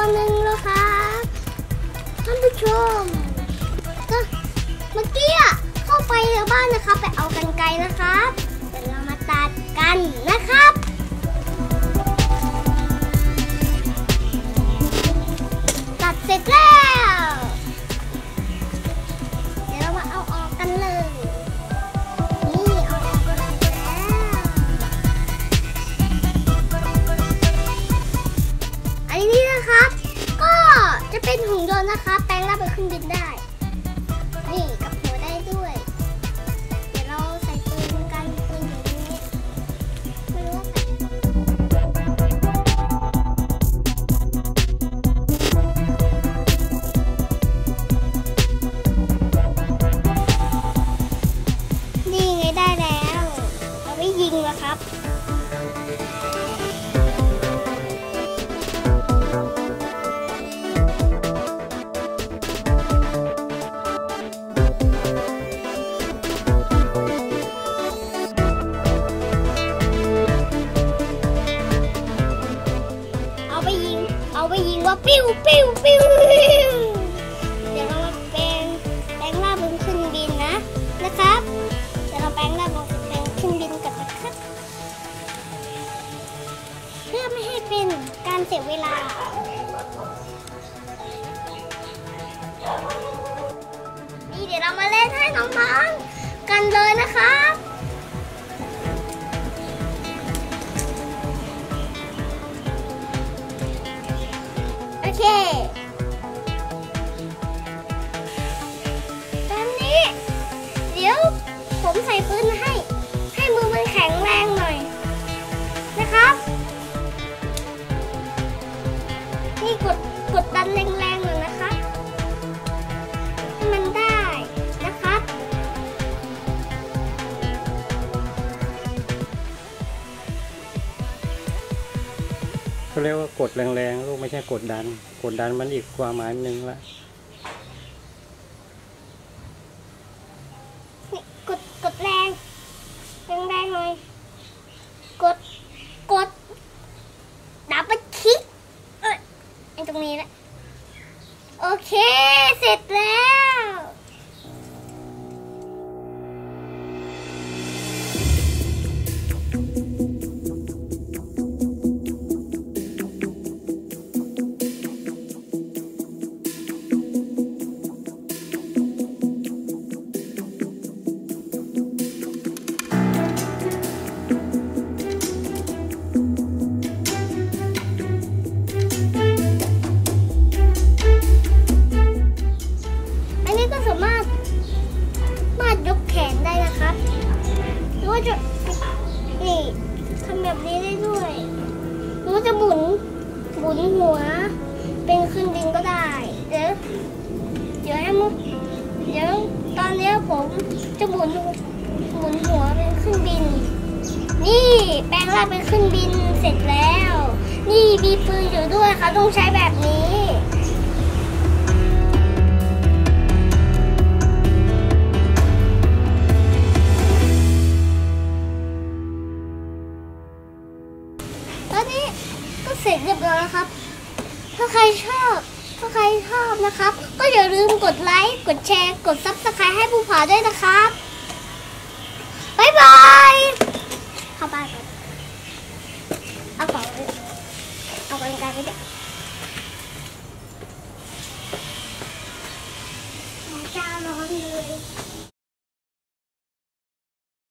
หนึ่งแล้วครับท่านผู้ชมก็เมื่อกี้เข้าไปในบ้านนะครับไปเอากรรไกรนะครับเดี๋ยวเรามาตัดกันนะครับตัดเสร็จแล้วเดี๋ยวเรามาเอาออกกันเลยนี่เอาออกกันแล้วอันนี้นะครับก็จะเป็นหุ่นยนต์นะคะแปลงร่างเป็นเครื่องบินได้นี่กับหัวได้ด้วยเดี๋ยวเราใส่ปืนกันปืนอยู่นี้ไม่รู้ว่านี่ไงได้แล้วเราไม่ยิงแล้วครับเอาไปยิงว่าปิ้วปิ้วปิ้วเดี๋ยวเรามาแปลงร่างเป็นเครื่องบินนะครับเดี๋ยวเราแปลงร่างเป็นเครื่องบินกันนะครับเพื่อไม่ให้เป็นการเสียเวลานี่เดี๋ยวเรามาเล่นให้น้องๆกันเลยนะครับโอเคตอนนี้เดี๋ยวผมใส่ปืนให้มือมันแข็งแรงหน่อยนะครับนี่กดดันแรงๆหน่อยนะครับให้มันได้นะครับเขาเรียกว่ากดแรงๆลูกไม่ใช่กดดันมันอีกความหมายหนึ่งละนี่กดแรงหน่อยกดดับเบิลคลิกไอ้ตรงนี้แหละโอเคเสร็จแล้วสามารถยกแขนได้นะครับหรือว่าจะนี่ทำแบบนี้ได้ด้วยหรือว่าจะหมุนหัวเป็นเครื่องบินก็ได้เดี๋ยวตอนนี้ผมจะหมุนหัวเป็นเครื่องบินนี่แปลงร่างเป็นเครื่องบินเสร็จแล้วนี่มีปืนอยู่ด้วยค่ะต้องใช้แบบนี้เสร็จเรียบร้อยแล้วครับถ้าใครชอบนะครับก็อย่าลืมกดไลค์กดแชร์กด Subscribe ให้ภูผาด้วยนะครับ